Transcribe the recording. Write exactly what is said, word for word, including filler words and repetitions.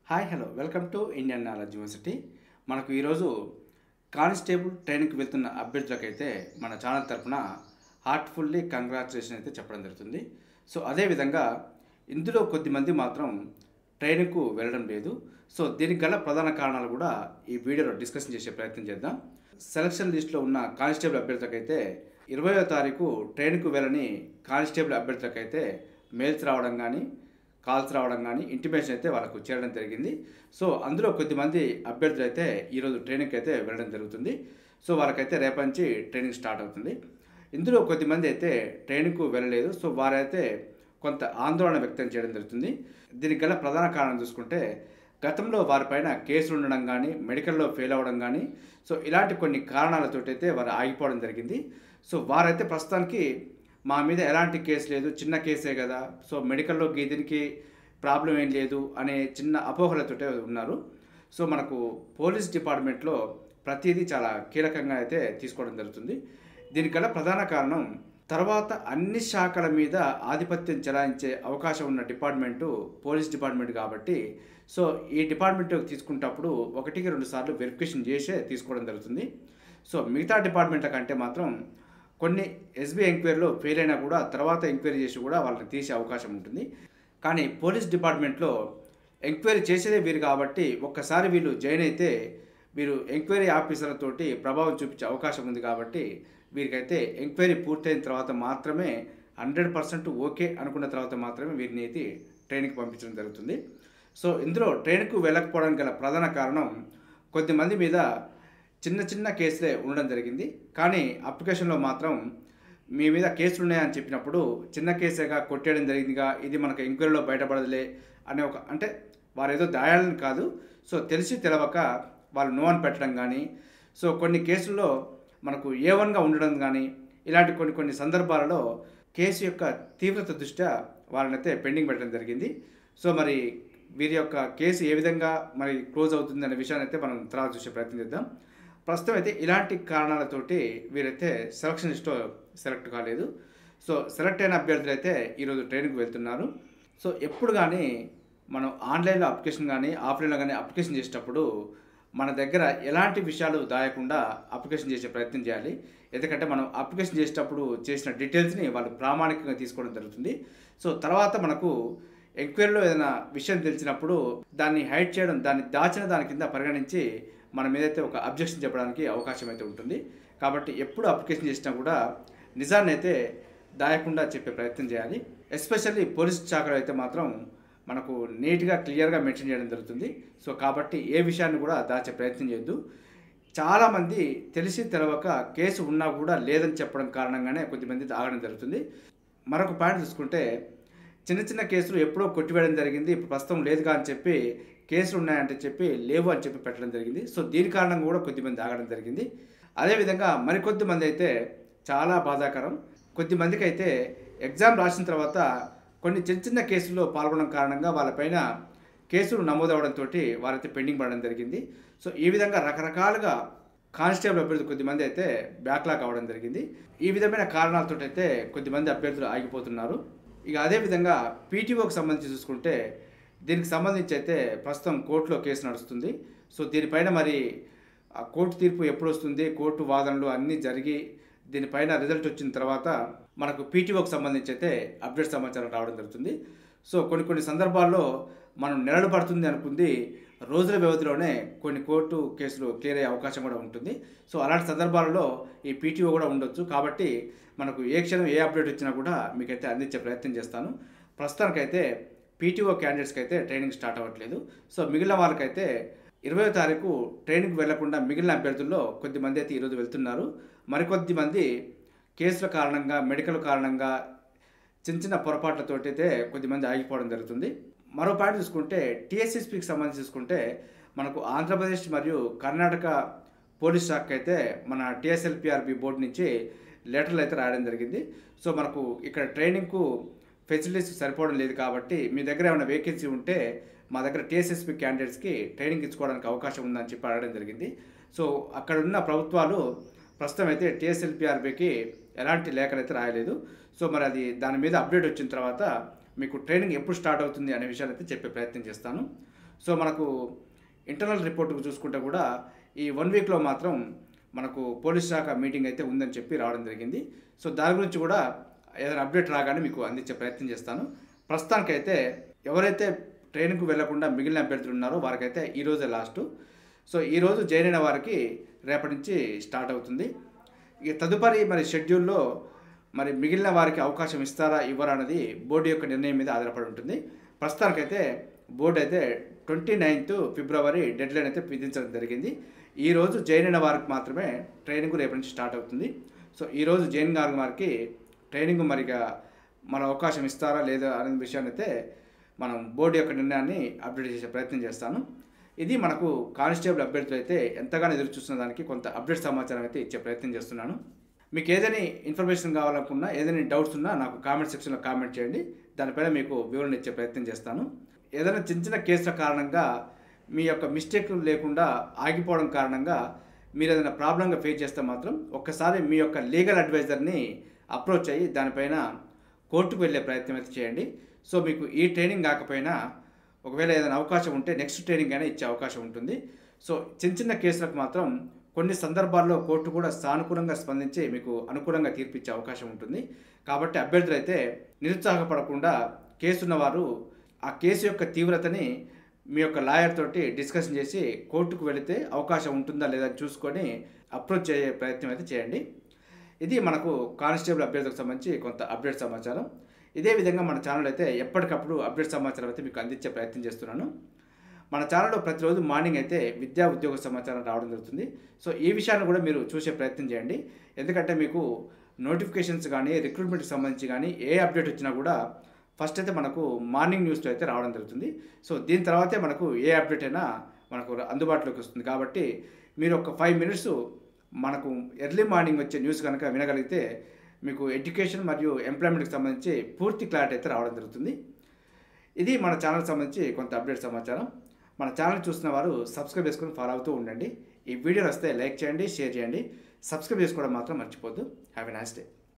Hi hello welcome to Indian knowledge university. మనకు ఈరోజు constable ట్రైనింగ్కి వెళ్తున్న అభ్యర్థులకైతే మన ఛానల్ తరఫున హార్ట్ఫుల్లీ కంగ్రాచులేషన్ అయితే చెప్పడం జరుగుతుంది. సో అదేవిధంగా ఇందులో కొద్దిమంది మాత్రం ట్రైనింగ్కు వెళ్ళడం లేదు. సో దీనికి గల ప్రధాన కారణాలు కూడా ఈ వీడియోలో డిస్కషన్ చేసే ప్రయత్నం చేద్దాం. సెలక్షన్ లిస్టులో ఉన్న కానిస్టేబుల్ అభ్యర్థులకైతే ఇరవయో తారీఖు ట్రైనింగ్కు వెళ్ళని కానిస్టేబుల్ అభ్యర్థులకైతే మెయిల్స్ రావడం కానీ కాల్స్ రావడం కానీ ఇంటిమేషన్ అయితే వాళ్ళకు చేరడం జరిగింది. సో అందులో కొద్దిమంది అభ్యర్థులు అయితే ఈరోజు ట్రైనింగ్కి అయితే వెళ్ళడం జరుగుతుంది. సో వాళ్ళకైతే రేపటి నుంచి ట్రైనింగ్ స్టార్ట్ అవుతుంది. ఇందులో కొద్దిమంది అయితే ట్రైనింగ్కు వెళ్ళలేదు. సో వారైతే కొంత ఆందోళన వ్యక్తం చేయడం జరుగుతుంది. దీనికి గల ప్రధాన కారణం చూసుకుంటే గతంలో వారిపైన కేసులు ఉండడం కానీ మెడికల్లో ఫెయిల్ అవ్వడం కానీ సో ఇలాంటి కొన్ని కారణాలతోటి అయితే వారు ఆగిపోవడం జరిగింది. సో వారైతే ప్రస్తుతానికి మా మీద ఎలాంటి కేసు లేదు, చిన్న కేసే కదా, సో మెడికల్లో దీనికి ప్రాబ్లం ఏం లేదు అనే చిన్న అపోహలతోటే ఉన్నారు. సో మనకు పోలీస్ డిపార్ట్మెంట్లో ప్రతిదీ చాలా కీలకంగా అయితే తీసుకోవడం జరుగుతుంది. దీనికల్లా ప్రధాన కారణం తర్వాత అన్ని శాఖల మీద ఆధిపత్యం చెలాయించే అవకాశం ఉన్న డిపార్ట్మెంటు పోలీస్ డిపార్ట్మెంట్ కాబట్టి సో ఈ డిపార్ట్మెంట్ తీసుకునేటప్పుడు ఒకటికి రెండు సార్లు వెరిఫికేషన్ చేసే తీసుకోవడం జరుగుతుంది. సో మిగతా డిపార్ట్మెంట్ల కంటే మాత్రం కొన్ని ఎస్బీ ఎంక్వైరీలో ఫెయిల్ అయినా కూడా తర్వాత ఎంక్వైరీ చేసి కూడా వాళ్ళని తీసే అవకాశం ఉంటుంది. కానీ పోలీస్ డిపార్ట్మెంట్లో ఎంక్వైరీ చేసేదే వీరు కాబట్టి ఒక్కసారి వీళ్ళు జాయిన్ అయితే వీరు ఎంక్వైరీ ఆఫీసర్లతోటి ప్రభావం చూపించే అవకాశం ఉంది. కాబట్టి వీరికైతే ఎంక్వైరీ పూర్తయిన తర్వాత మాత్రమే హండ్రెడ్ పర్సెంట్ ఓకే అనుకున్న తర్వాత మాత్రమే వీరిని అయితే ట్రైనింగ్కి పంపించడం జరుగుతుంది. సో ఇందులో ట్రైనింగ్కు వెళ్ళకపోవడానికి గల ప్రధాన కారణం కొద్దిమంది మీద చిన్న చిన్న కేసులే ఉండడం జరిగింది. కానీ అప్లికేషన్లో మాత్రం మీ మీద కేసులు ఉన్నాయని చెప్పినప్పుడు చిన్న కేసేగా కొట్టేయడం జరిగిందిగా, ఇది మనకు ఎంక్వైరీలో బయటపడదులే అనే ఒక అంటే వారు ఏదో దాయాలని కాదు, సో తెలిసి తెలవక వాళ్ళు నో అని పెట్టడం కానీ సో కొన్ని కేసుల్లో మనకు ఏ వన్గా ఉండడం కానీ ఇలాంటి కొన్ని కొన్ని సందర్భాలలో కేసు యొక్క తీవ్రత దృష్ట్యా వాళ్ళనైతే పెండింగ్ పెట్టడం జరిగింది. సో మరి వీరి యొక్క కేసు ఏ విధంగా మరి క్లోజ్ అవుతుంది అనే విషయాన్ని అయితే మనం తర్వాత చూసే ప్రయత్నం చేద్దాం. ప్రస్తుతం అయితే ఇలాంటి కారణాలతోటి వీరైతే సెలక్షన్ లిస్ట్లో సెలెక్ట్ కాలేదు. సో సెలెక్ట్ అయిన అభ్యర్థులు అయితే ఈరోజు ట్రైనింగ్కి వెళ్తున్నారు. సో ఎప్పుడు కానీ మనం ఆన్లైన్లో అప్లికేషన్ కానీ ఆఫ్లైన్లో కానీ అప్లికేషన్ చేసేటప్పుడు మన దగ్గర ఎలాంటి విషయాలు దాయకుండా అప్లికేషన్ చేసే ప్రయత్నం చేయాలి. ఎందుకంటే మనం అప్లికేషన్ చేసేటప్పుడు చేసిన డీటెయిల్స్ని వాళ్ళు ప్రామాణికంగా తీసుకోవడం జరుగుతుంది. సో తర్వాత మనకు ఎంక్వైరీలో ఏదైనా విషయం తెలిసినప్పుడు దాన్ని హైడ్ చేయడం, దాన్ని దాచిన దాని కింద పరిగణించి మన మీదైతే ఒక అబ్జెక్షన్ చెప్పడానికి అవకాశం అయితే ఉంటుంది. కాబట్టి ఎప్పుడు అప్లికేషన్ చేసినా కూడా నిజాన్ని అయితే దాయకుండా చెప్పే ప్రయత్నం చేయాలి. ఎస్పెషల్లీ పోలీస్ శాఖలో అయితే మాత్రం మనకు నీట్గా క్లియర్గా మెన్షన్ చేయడం జరుగుతుంది. సో కాబట్టి ఏ విషయాన్ని కూడా దాచే ప్రయత్నం చేయొద్దు. చాలామంది తెలిసి తెలవక కేసు ఉన్నా కూడా లేదని చెప్పడం కారణంగానే కొద్దిమంది ఆగడం జరుగుతుంది. మరొక పాయింట్ చూసుకుంటే చిన్న చిన్న కేసులు ఎప్పుడో కొట్టివేయడం జరిగింది, ఇప్పుడు ప్రస్తుతం లేదుగా అని చెప్పి కేసులు ఉన్నాయంటే చెప్పి లేవు అని చెప్పి పెట్టడం జరిగింది. సో దీని కారణంగా కూడా కొద్దిమంది ఆగడం జరిగింది. అదేవిధంగా మరికొద్ది మంది అయితే చాలా బాధాకరం, కొద్దిమందికి అయితే ఎగ్జామ్ రాసిన తర్వాత కొన్ని చిన్న చిన్న కేసుల్లో పాల్గొనడం కారణంగా వాళ్ళపైన కేసులు నమోదవడంతో వారైతే పెండింగ్ పడడం జరిగింది. సో ఈ విధంగా రకరకాలుగా కానిస్టేబుల్ అభ్యర్థులు కొద్దిమంది అయితే బ్యాక్లాగ్ అవ్వడం జరిగింది. ఈ విధమైన కారణాలతో అయితే కొద్దిమంది అభ్యర్థులు ఆగిపోతున్నారు. ఇక అదేవిధంగా పీటీఓకి సంబంధించి చూసుకుంటే దీనికి సంబంధించి అయితే ప్రస్తుతం కోర్టులో కేసు నడుస్తుంది. సో దీనిపైన మరి ఆ కోర్టు తీర్పు ఎప్పుడు వస్తుంది, కోర్టు వాదనలు అన్నీ జరిగి దీనిపైన రిజల్ట్ వచ్చిన తర్వాత మనకు పీటీఓకి సంబంధించి అయితే అప్డేట్ సమాచారం రావడం జరుగుతుంది. సో కొన్ని కొన్ని సందర్భాల్లో మనం నెలలు పడుతుంది అనుకుంది రోజుల వ్యవధిలోనే కొన్ని కోర్టు కేసులు క్లియర్ అయ్యే అవకాశం కూడా ఉంటుంది. సో అలాంటి సందర్భాలలో ఈ పీటీఓ కూడా ఉండొచ్చు. కాబట్టి మనకు ఏ క్షణం ఏ అప్డేట్ వచ్చినా కూడా మీకైతే అందించే ప్రయత్నం చేస్తాను. ప్రస్తుతానికైతే పీటీఓ క్యాండిడేట్స్కి అయితే ట్రైనింగ్ స్టార్ట్ అవ్వట్లేదు. సో మిగిలిన వాళ్ళకైతే ఇరవయో తారీఖు ట్రైనింగ్ వెళ్లకుండా మిగిలిన అభ్యర్థుల్లో కొద్దిమంది అయితే ఈరోజు వెళ్తున్నారు. మరికొద్ది మంది కేసుల కారణంగా మెడికల్ కారణంగా చిన్న చిన్న పొరపాట్లతోటి అయితే కొద్దిమంది ఆగిపోవడం జరుగుతుంది. మరో పాయింట్ చూసుకుంటే టీఎస్ఎస్పీకి సంబంధించి చూసుకుంటే మనకు ఆంధ్రప్రదేశ్ మరియు కర్ణాటక పోలీస్ శాఖ అయితే మన టీఎస్ఎల్పిఆర్బి బోర్డు నుంచి లెటర్లు అయితే రాయడం జరిగింది. సో మనకు ఇక్కడ ట్రైనింగ్కు ఫెసిలిటీస్ సరిపోవడం లేదు కాబట్టి మీ దగ్గర ఏమైనా వేకెన్సీ ఉంటే మా దగ్గర టీఎస్ఎస్పీ క్యాండిడేట్స్కి ట్రైనింగ్ ఇచ్చుకోవడానికి అవకాశం ఉందని చెప్పి అడగడం జరిగింది. సో అక్కడ ఉన్న ప్రభుత్వాలు ప్రస్తుతం అయితే టీఎస్ఎల్పిఆర్బికి ఎలాంటి లేఖలు అయితే రాయలేదు. సో మరి అది దాని మీద అప్డేట్ వచ్చిన తర్వాత మీకు ట్రైనింగ్ ఎప్పుడు స్టార్ట్ అవుతుంది అనే విషయాలు అయితే చెప్పే ప్రయత్నం చేస్తాను. సో మనకు ఇంటర్నల్ రిపోర్ట్ చూసుకుంటే కూడా ఈ వన్ వీక్లో మాత్రం మనకు పోలీస్ శాఖ మీటింగ్ అయితే ఉందని చెప్పి రావడం జరిగింది. సో దాని గురించి కూడా ఏదైనా అప్డేట్ రాగానే మీకు అందించే ప్రయత్నం చేస్తాను. ప్రస్తుతానికైతే ఎవరైతే ట్రైన్కు వెళ్లకుండా మిగిలిన అభ్యర్థులు ఉన్నారో వారికైతే ఈరోజే లాస్టు. సో ఈరోజు జాయిన్ అయిన వారికి రేపటి నుంచి స్టార్ట్ అవుతుంది. ఇక తదుపరి మరి షెడ్యూల్లో మరి మిగిలిన వారికి అవకాశం ఇస్తారా ఇవ్వరా అనేది బోర్డు యొక్క నిర్ణయం మీద ఆధారపడి ఉంటుంది. ప్రస్తుతానికైతే బోర్డు అయితే twenty ninth February deadline అయితే విధించడం జరిగింది. ఈరోజు జాయిన్ అయిన వారికి మాత్రమే ట్రైనింగ్ రేపటి నుంచి స్టార్ట్ అవుతుంది. సో ఈరోజు జాయిన్ కాని వారికి ట్రైనింగ్ మరిగా మన అవకాశం ఇస్తారా లేదా అనే విషయాన్ని అయితే మనం బోర్డు యొక్క నిర్ణయాన్ని అప్డేట్ చేసే ప్రయత్నం చేస్తాను. ఇది మనకు కానిస్టేబుల్ అభ్యర్థులు అయితే ఎంతగానో ఎదురు చూస్తున్న దానికి కొంత అప్డేట్ సమాచారం అయితే ఇచ్చే ప్రయత్నం చేస్తున్నాను. మీకు ఏదైనా ఇన్ఫర్మేషన్ కావాలనుకున్నా ఏదైనా డౌట్స్ ఉన్నా నాకు కామెంట్ సెక్షన్లో కామెంట్ చేయండి. దానిపైన మీకు వివరణ ఇచ్చే ప్రయత్నం చేస్తాను. ఏదైనా చిన్న చిన్న కేసుల కారణంగా మీ యొక్క మిస్టేక్ లేకుండా ఆగిపోవడం కారణంగా మీరు ఏదైనా ప్రాబ్లంగా ఫేస్ చేస్తే మాత్రం ఒక్కసారి మీ యొక్క లీగల్ అడ్వైజర్ని అప్రోచ్ అయ్యి దానిపైన కోర్టుకు వెళ్ళే ప్రయత్నం అయితే చేయండి. సో మీకు ఈ ట్రైనింగ్ కాకపోయినా ఒకవేళ ఏదైనా అవకాశం ఉంటే నెక్స్ట్ ట్రైనింగ్ అయినా ఇచ్చే అవకాశం ఉంటుంది. సో చిన్న చిన్న కేసులకు మాత్రం కొన్ని సందర్భాల్లో కోర్టు కూడా సానుకూలంగా స్పందించి మీకు అనుకూలంగా తీర్పిచ్చే అవకాశం ఉంటుంది. కాబట్టి అభ్యర్థులు అయితే నిరుత్సాహపడకుండా కేసు ఉన్నవారు ఆ కేసు యొక్క తీవ్రతని మీ యొక్క లాయర్ తోటి డిస్కషన్ చేసి కోర్టుకు వెళితే అవకాశం ఉంటుందా లేదా చూసుకొని అప్రోచ్ అయ్యే ప్రయత్నం అయితే చేయండి. ఇది మనకు కానిస్టేబుల్ అభ్యర్థులకు సంబంధించి కొంత అప్డేట్ సమాచారం. ఇదే విధంగా మన ఛానల్ అయితే ఎప్పటికప్పుడు అప్డేట్ సమాచారం అయితే మీకు అందించే ప్రయత్నం చేస్తున్నాను. మన ఛానల్లో ప్రతిరోజు మార్నింగ్ అయితే విద్యా ఉద్యోగ సమాచారం రావడం జరుగుతుంది. సో ఈ విషయాన్ని కూడా మీరు చూసే ప్రయత్నం చేయండి. ఎందుకంటే మీకు నోటిఫికేషన్స్ కానీ రిక్రూట్మెంట్కి సంబంధించి కానీ ఏ అప్డేట్ వచ్చినా కూడా ఫస్ట్ అయితే మనకు మార్నింగ్ న్యూస్లో అయితే రావడం జరుగుతుంది. సో దీని తర్వాతే మనకు ఏ అప్డేట్ అయినా మనకు అందుబాటులోకి వస్తుంది. కాబట్టి మీరు ఒక ఫైవ్ మినిట్స్ మనకు ఎర్లీ మార్నింగ్ వచ్చే న్యూస్ కనుక వినగలిగితే మీకు ఎడ్యుకేషన్ మరియు ఎంప్లాయ్మెంట్కి సంబంధించి పూర్తి క్లారిటీ అయితే రావడం జరుగుతుంది. ఇది మన ఛానల్కి సంబంధించి కొంత అప్డేట్ సమాచారం. మన ఛానల్ చూస్తున్న వారు సబ్స్క్రైబ్ చేసుకొని ఫాలో అవుతూ ఉండండి. ఈ వీడియోలు వస్తే లైక్ చేయండి, షేర్ చేయండి, సబ్స్క్రైబ్ చేసుకోవడం మాత్రం మర్చిపోద్దు. Have a nice day.